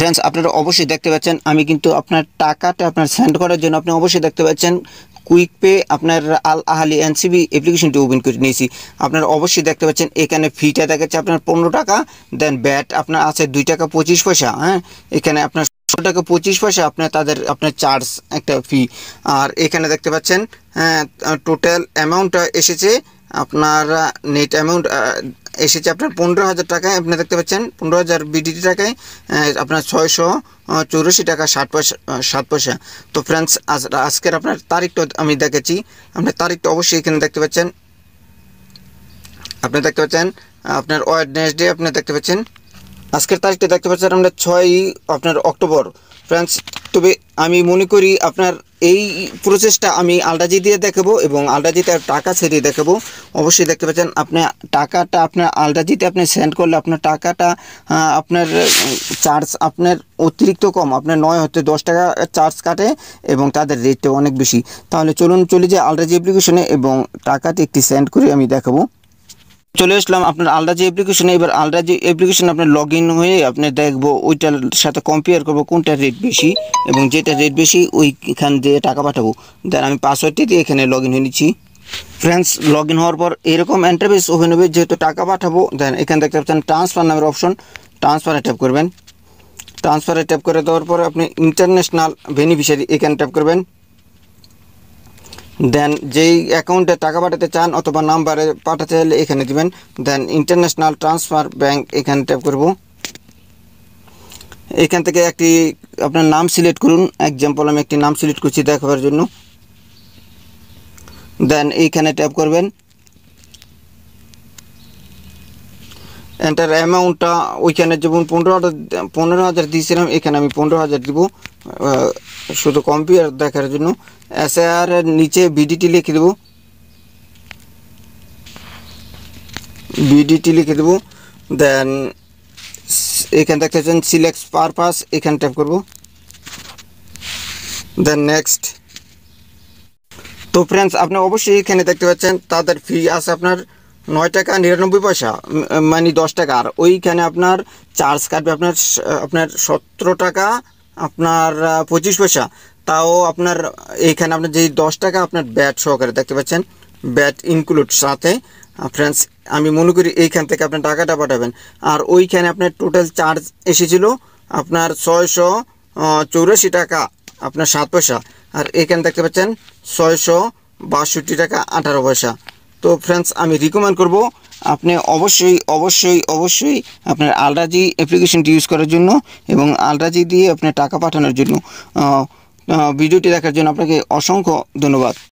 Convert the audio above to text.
Friends আপনারা অবশ্যই দেখতে পাচ্ছেন আমি কিন্তু আপনার টাকাটা আপনার সেন্ড করার জন্য আপনি অবশ্যই দেখতে পাচ্ছেন কুইক পে আপনার আল আহলি এনসিবি অ্যাপ্লিকেশনটি ওপেন করে নিয়েছি। আপনারা অবশ্যই দেখতে পাচ্ছেন এখানে ফিটা দেখাচ্ছে আপনার 15 টাকা, দেন ব্যাট আপনার আছে 2 টাকা 25 পয়সা। হ্যাঁ, এখানে আপনার 16 টাকা 25 পয়সা আপনার তাদের আপনার চার্জ একটা ফি। আর এখানে দেখতে পাচ্ছেন টোটাল অ্যামাউন্টটা এসেছে আপনার নেট অ্যামাউন্ট এসেছে আপনার 15,000 টাকায়। আপনি দেখতে পাচ্ছেন 15,000 বিডিটি টাকায় আপনার 684 টাকা 7 পয়সা। তো ফ্রেন্ডস আজকের আপনার তারিখটা আমি দেখেছি, আপনার তারিখটা অবশ্যই এখানে দেখতে পাচ্ছেন। আপনি দেখতে পাচ্ছেন আপনার ওয়েডনেসডে আপনি দেখতে পাচ্ছেন আজকের তারিখটা দেখতে পাচ্ছেন আমরা 6 আপনার অক্টোবর। ফ্রেন্ডস তবে আমি মনে করি আপনার এই প্রসেসটা আমি আলডাজি দিয়ে দেখাবো এবং আলডাজিতে টাকা ছেড়ে দেখাবো। অবশ্যই দেখতে পাচ্ছেন আপনি টাকাটা আপনার আলডাজিতে আপনি সেন্ড করলে আপনার টাকাটা আপনার চার্জ আপনার অতিরিক্ত কম, আপনার 9 হতে 10 টাকা চার্জ কাটে এবং তাদের রেটটা অনেক বেশি। তাহলে চলুন চলে যাই আলডাজি অ্যাপ্লিকেশনে এবং টাকাটি একটি সেন্ড করে আমি দেখাবো। চলে আসলাম আপনার আলডাজি অ্যাপ্লিকেশনে। এবার আলডাজি অ্যাপ্লিকেশন আপনার লগ ইন হয়ে আপনি দেখবো ওইটার সাথে কম্পেয়ার করবো কোনটা রেট বেশি এবং যেটা রেট বেশি ওইখান দিয়ে টাকা পাঠাবো। দেন আমি পাসওয়ার্ডটি দিয়ে এখানে লগ ইন হয়ে নিচ্ছি। ফ্রেন্ডস লগ ইন হওয়ার পর এরকম ইন্টারফেস ওপেন হবে, যেহেতু টাকা পাঠাবো। দেন এখানে দেখতে পাচ্ছেন ট্রান্সফার নামের অপশন, ট্রান্সফারে ট্যাপ করবেন। ট্রান্সফারে ট্যাপ করে দেওয়ার পরে আপনি ইন্টারন্যাশনাল বেনিফিশিয়ারি এখানে ট্যাপ করবেন। দেন যেই অ্যাকাউন্টে টাকা পাঠাতে চান অথবা নাম্বারে পাঠাতে চাইলে এখানে দিবেন। দেন ইন্টারন্যাশনাল ট্রান্সফার ব্যাংক এখানে ট্যাপ করব। এখান থেকে একটি আপনার নাম সিলেক্ট করুন। এক্সাম্পল আমি একটি নাম সিলেক্ট করছি দেখাবার জন্য। দেন এইখানে ট্যাপ করবেন। এন্টার অ্যামাউন্টটা ওইখানে যেমন 15,000 দিয়েছিলাম, এখানে আমি 15,000 দিব শুধু কম্পেয়ার দেখার জন্য। এসআর এর নিচে বিডিটি লিখে দেব, বিডিটি লিখে দেব। দেন এখানে দেখতে পাচ্ছেন সিলেক্ট পারপাস এখানে ট্যাপ করব। দেন নেক্সট। তো ফ্রেন্ডস আপনি অবশ্যই এখানে দেখতে পাচ্ছেন তাদের ফি আছে আপনার 9 টাকা 99 পয়সা, মানে 10 টাকা। আর ওইখানে আপনার চার্জ কাটবে আপনার 17 টাকা আপনার 25 পয়সা। তাও আপনার এইখানে আপনার যে 10 টাকা আপনার ব্যাট সহকারে দেখতে পাচ্ছেন, ব্যাট ইনক্লুড সাথে। ফ্রেন্ডস আমি মনে করি এইখান থেকে আপনার টাকাটা পাঠাবেন। আর ওইখানে আপনার টোটাল চার্জ এসেছিল আপনার 684 টাকা আপনার 7 পয়সা। আর এখানে দেখতে পাচ্ছেন 662 টাকা 18 পয়সা। তো ফ্রেন্ডস আমি রিকমেন্ড করব আপনি অবশ্যই আপনার আলডাজি অ্যাপ্লিকেশনটি ইউজ করার জন্য এবং আলডাজি দিয়ে আপনার টাকা পাঠানোর জন্য। ভিডিওটি দেখার জন্য আপনাকে অসংখ্য ধন্যবাদ।